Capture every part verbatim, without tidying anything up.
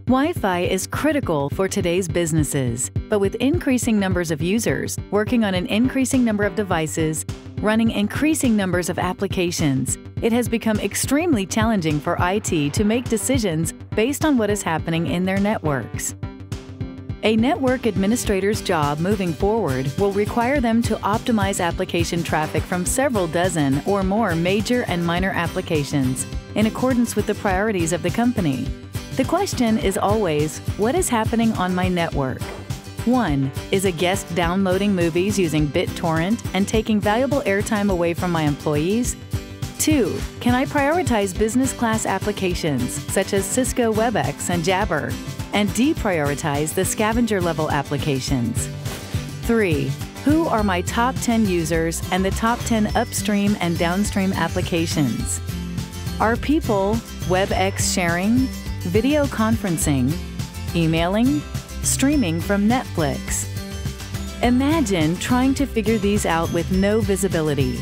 Wi-Fi is critical for today's businesses, but with increasing numbers of users, working on an increasing number of devices, running increasing numbers of applications, it has become extremely challenging for I T to make decisions based on what is happening in their networks. A network administrator's job moving forward will require them to optimize application traffic from several dozen or more major and minor applications in accordance with the priorities of the company. The question is always, what is happening on my network? one. Is a guest downloading movies using BitTorrent and taking valuable airtime away from my employees? two. Can I prioritize business class applications such as Cisco WebEx and Jabber and deprioritize the scavenger level applications? three. Who are my top ten users and the top ten upstream and downstream applications? Are people WebEx sharing, video conferencing, emailing, streaming from Netflix? Imagine trying to figure these out with no visibility.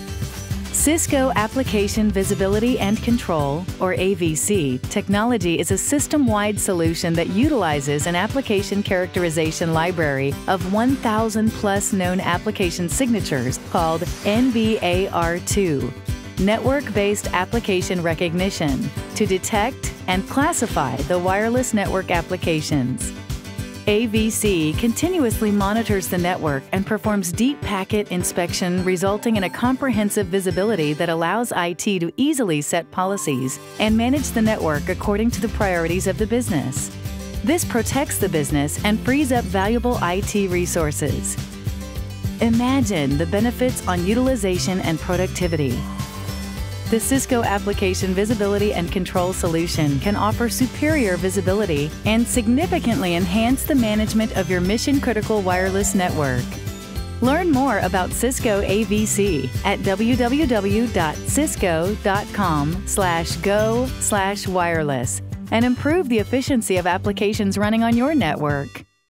Cisco Application Visibility and Control, or A V C, technology is a system-wide solution that utilizes an application characterization library of one thousand plus known application signatures called N B A R two, Network-Based Application Recognition, to detect and classify the wireless network applications. A V C continuously monitors the network and performs deep packet inspection, resulting in a comprehensive visibility that allows I T to easily set policies and manage the network according to the priorities of the business. This protects the business and frees up valuable I T resources. Imagine the benefits on utilization and productivity. The Cisco Application Visibility and Control solution can offer superior visibility and significantly enhance the management of your mission-critical wireless network. Learn more about Cisco A V C at w w w dot cisco dot com slash go slash wireless and improve the efficiency of applications running on your network.